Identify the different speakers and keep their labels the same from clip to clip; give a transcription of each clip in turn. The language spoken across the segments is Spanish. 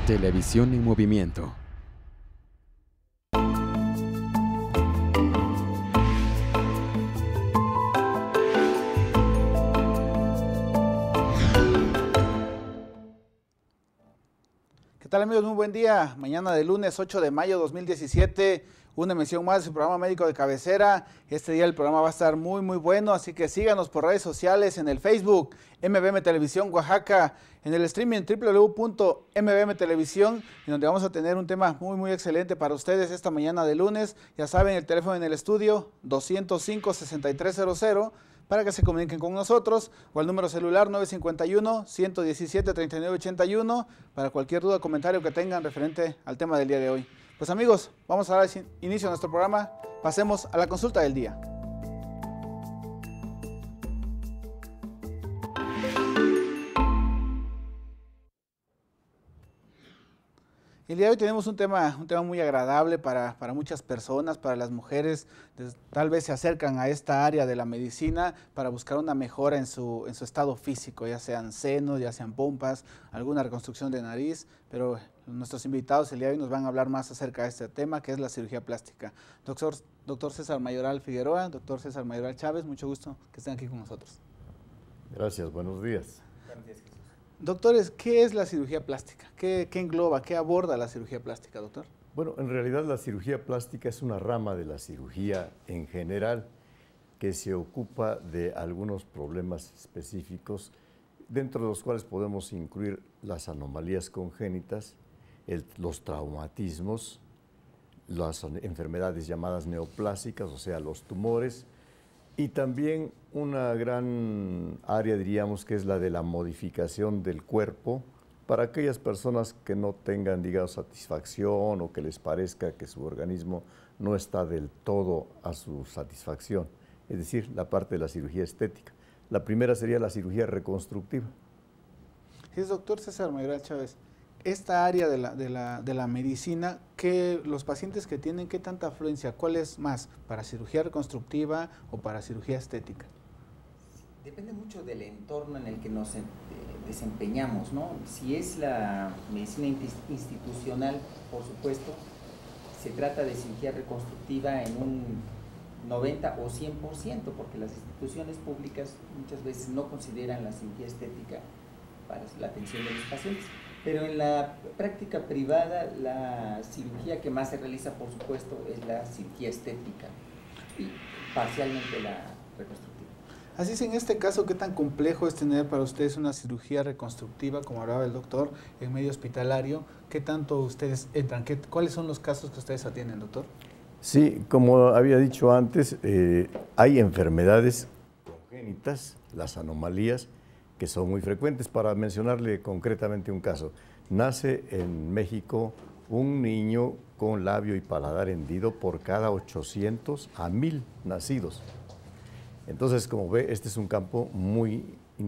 Speaker 1: Televisión en movimiento.
Speaker 2: ¿Qué tal, amigos? Muy buen día. Mañana de lunes 8 de mayo 2017, una emisión más de su programa médico de cabecera. Este día el programa va a estar muy bueno, así que síganos por redes sociales, en el Facebook, MBM Televisión Oaxaca, en el streaming www.mbm Televisión, en donde vamos a tener un tema muy excelente para ustedes esta mañana de lunes. Ya saben, el teléfono en el estudio 205-6300 para que se comuniquen con nosotros, o al número celular 951-117-3981 para cualquier duda o comentario que tengan referente al tema del día de hoy. Pues amigos, vamos a dar inicio a nuestro programa. Pasemos a la consulta del día. El día de hoy tenemos un tema muy agradable para muchas personas, para las mujeres. Tal vez se acercan a esta área de la medicina para buscar una mejora en su estado físico, ya sean senos, ya sean pompas, alguna reconstrucción de nariz, pero nuestros invitados el día de hoy nos van a hablar más acerca de este tema, que es la cirugía plástica. Doctor César Mayoral Figueroa, doctor César Mayoral Chávez, mucho gusto que estén aquí con nosotros.
Speaker 3: Gracias, buenos días.
Speaker 2: Buenos días, Jesús. Doctores, ¿qué es la cirugía plástica? ¿Qué engloba, qué aborda la cirugía plástica, doctor?
Speaker 3: Bueno, en realidad la cirugía plástica es una rama de la cirugía en general que se ocupa de algunos problemas específicos, dentro de los cuales podemos incluir las anomalías congénitas, los traumatismos, las enfermedades llamadas neoplásicas, o sea, los tumores, y también una gran área, diríamos, que es la de la modificación del cuerpo para aquellas personas que no tengan, digamos, satisfacción o que les parezca que su organismo no está del todo a su satisfacción, es decir, la parte de la cirugía estética. La primera sería la cirugía reconstructiva.
Speaker 2: Sí, doctor César Mayoral Chávez, esta área de la medicina, que los pacientes que tienen, ¿qué tanta afluencia? ¿Cuál es más, para cirugía reconstructiva o para cirugía estética?
Speaker 4: Depende mucho del entorno en el que nos desempeñamos, ¿no? Si es la medicina institucional, por supuesto, se trata de cirugía reconstructiva en un 90 o 100%, porque las instituciones públicas muchas veces no consideran la cirugía estética para la atención de los pacientes. Pero en la práctica privada, la cirugía que más se realiza, por supuesto, es la cirugía estética y parcialmente la reconstructiva.
Speaker 2: Así es, en este caso, ¿qué tan complejo es tener para ustedes una cirugía reconstructiva, como hablaba el doctor, en medio hospitalario? ¿Qué tanto ustedes entran? ¿Cuáles son los casos que ustedes atienden, doctor?
Speaker 3: Sí, como había dicho antes, hay enfermedades congénitas, las anomalías, que son muy frecuentes. Para mencionarle concretamente un caso, nace en México un niño con labio y paladar hendido por cada 800 a 1000 nacidos. Entonces, como ve, este es un campo muy,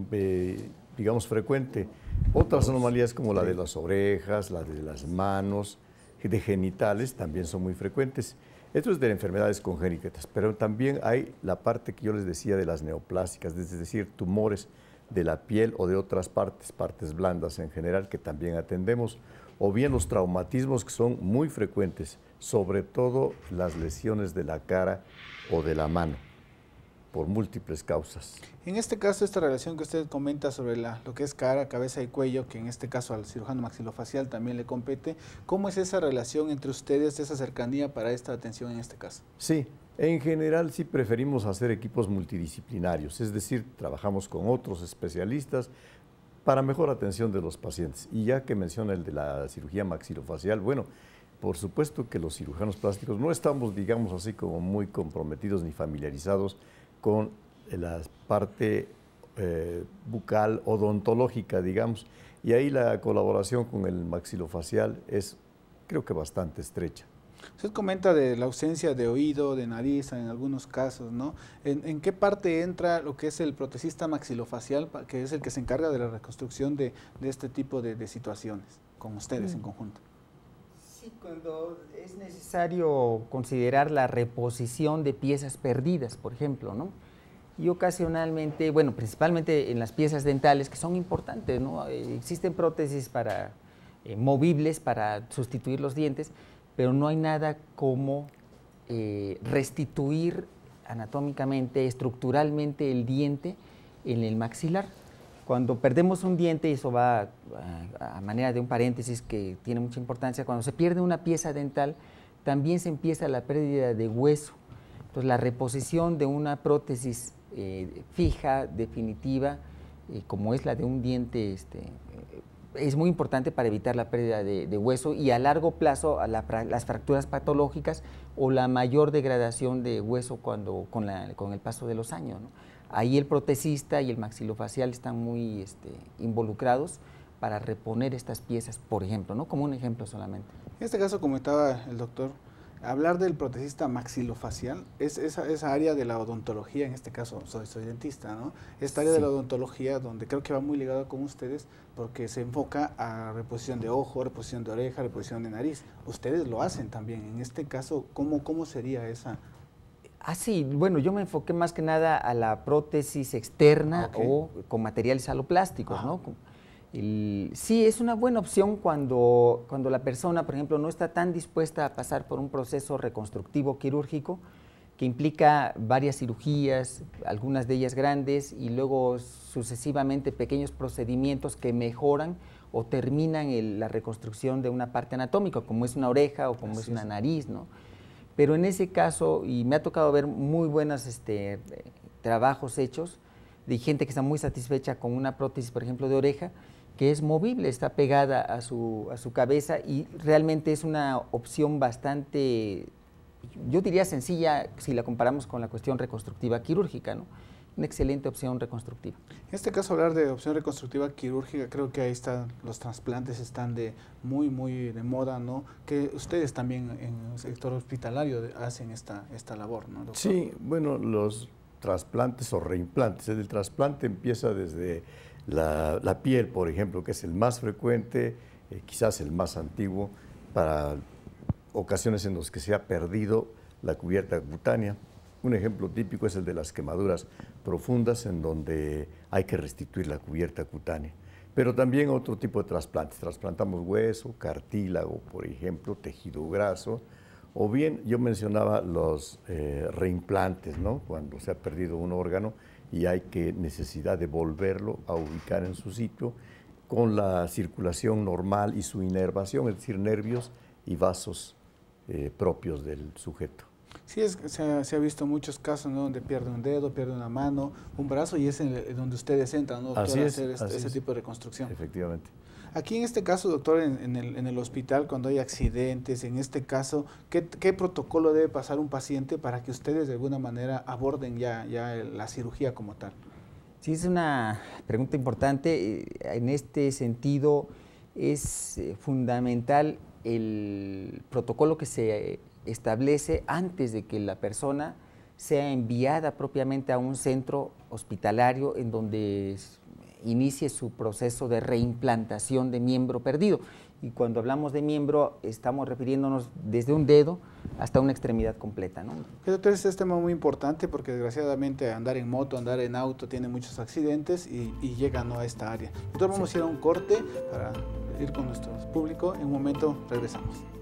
Speaker 3: digamos, frecuente. Otras anomalías como la de las orejas, la de las manos, de genitales, también son muy frecuentes. Esto es de enfermedades congénitas, pero también hay la parte que yo les decía de las neoplásicas, es decir, tumores de la piel o de otras partes blandas en general, que también atendemos, o bien los traumatismos, que son muy frecuentes, sobre todo las lesiones de la cara o de la mano, por múltiples causas.
Speaker 2: En este caso, esta relación que usted comenta sobre lo que es cara, cabeza y cuello, que en este caso al cirujano maxilofacial también le compete, ¿cómo es esa relación entre ustedes, esa cercanía para esta atención en este caso?
Speaker 3: Sí, en general sí preferimos hacer equipos multidisciplinarios, es decir, trabajamos con otros especialistas para mejor atención de los pacientes. Y ya que menciona el de la cirugía maxilofacial, bueno, por supuesto que los cirujanos plásticos no estamos, digamos así, como muy comprometidos ni familiarizados con la parte bucal odontológica, digamos, y ahí la colaboración con el maxilofacial es, creo que bastante estrecha.
Speaker 2: Usted comenta de la ausencia de oído, de nariz en algunos casos, ¿no? ¿En qué parte entra lo que es el protesista maxilofacial, que es el que se encarga de la reconstrucción de este tipo de situaciones, con ustedes en conjunto?
Speaker 4: Sí, cuando es necesario considerar la reposición de piezas perdidas, por ejemplo, ¿no? Y ocasionalmente, bueno, principalmente en las piezas dentales, que son importantes, ¿no? Existen prótesis para movibles para sustituir los dientes, pero no hay nada como restituir anatómicamente, estructuralmente el diente en el maxilar. Cuando perdemos un diente, y eso va a manera de un paréntesis que tiene mucha importancia, cuando se pierde una pieza dental, también se empieza la pérdida de hueso. Entonces, la reposición de una prótesis fija, definitiva, como es la de un diente, es muy importante para evitar la pérdida de hueso y a largo plazo las fracturas patológicas o la mayor degradación de hueso con el paso de los años, ¿no? Ahí el protesista y el maxilofacial están muy involucrados para reponer estas piezas, por ejemplo, ¿no? Como un ejemplo solamente.
Speaker 2: En este caso, comentaba el doctor, hablar del protesista maxilofacial es esa área de la odontología, en este caso soy dentista, ¿no? Esta área de la odontología donde creo que va muy ligado con ustedes porque se enfoca a reposición de ojo, reposición de oreja, reposición de nariz. Ustedes lo hacen también. En este caso, ¿cómo sería esa?
Speaker 4: Sí, bueno, yo me enfoqué más que nada a la prótesis externa o con materiales aloplásticos, ¿no? Sí, es una buena opción cuando la persona, por ejemplo, no está tan dispuesta a pasar por un proceso reconstructivo quirúrgico que implica varias cirugías, algunas de ellas grandes, y luego sucesivamente pequeños procedimientos que mejoran o terminan la reconstrucción de una parte anatómica, como es una oreja o como es una nariz, ¿no? Pero en ese caso, y me ha tocado ver muy buenos trabajos hechos de gente que está muy satisfecha con una prótesis, por ejemplo, de oreja, que es movible, está pegada a su cabeza y realmente es una opción bastante, yo diría sencilla si la comparamos con la cuestión reconstructiva quirúrgica, ¿no? Una excelente opción reconstructiva.
Speaker 2: En este caso, hablar de opción reconstructiva quirúrgica, creo que ahí están, los trasplantes están muy de moda, ¿no? Que ustedes también en el sector hospitalario hacen esta labor, ¿no, doctor?
Speaker 3: Sí, bueno, los trasplantes o reimplantes. El trasplante empieza desde la piel, por ejemplo, que es el más frecuente, quizás el más antiguo, para ocasiones en las que se ha perdido la cubierta cutánea. Un ejemplo típico es el de las quemaduras profundas, en donde hay que restituir la cubierta cutánea. Pero también otro tipo de trasplantes. Trasplantamos hueso, cartílago, por ejemplo, tejido graso, o bien yo mencionaba los reimplantes, ¿no? Cuando se ha perdido un órgano y hay necesidad de volverlo a ubicar en su sitio con la circulación normal y su inervación, es decir, nervios y vasos propios del sujeto.
Speaker 2: Sí, se ha visto muchos casos, ¿no? Donde pierde un dedo, pierde una mano, un brazo, y es donde ustedes entran, ¿no, doctor?
Speaker 3: Así es,
Speaker 2: a hacer ese tipo de reconstrucción.
Speaker 3: Efectivamente.
Speaker 2: Aquí en este caso, doctor, en el hospital, cuando hay accidentes, en este caso, ¿qué protocolo debe pasar un paciente para que ustedes de alguna manera aborden ya la cirugía como tal?
Speaker 4: Sí, es una pregunta importante. En este sentido, es fundamental el protocolo que se establece antes de que la persona sea enviada propiamente a un centro hospitalario en donde inicie su proceso de reimplantación de miembro perdido. Y cuando hablamos de miembro, estamos refiriéndonos desde un dedo hasta una extremidad completa, ¿no?
Speaker 2: Doctor, este es un tema muy importante porque desgraciadamente andar en moto, andar en auto tiene muchos accidentes y llegan, ¿no?, a esta área. Doctor, vamos a ir a un corte para ir con nuestro público. En un momento regresamos.